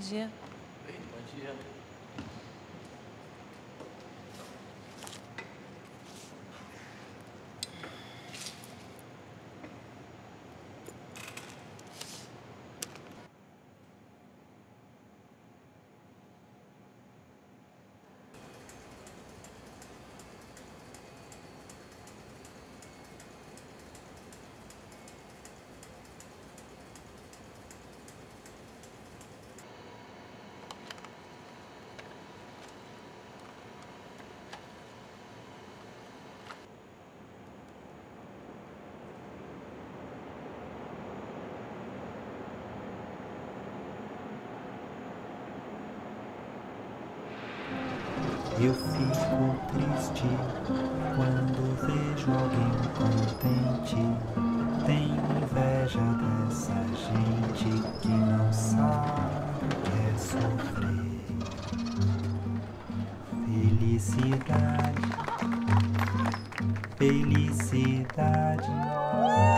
dia. Oi, bom dia. Eu fico triste quando vejo alguém contente. Tenho inveja dessa gente que não sabe o que é sofrer. Felicidade, felicidade.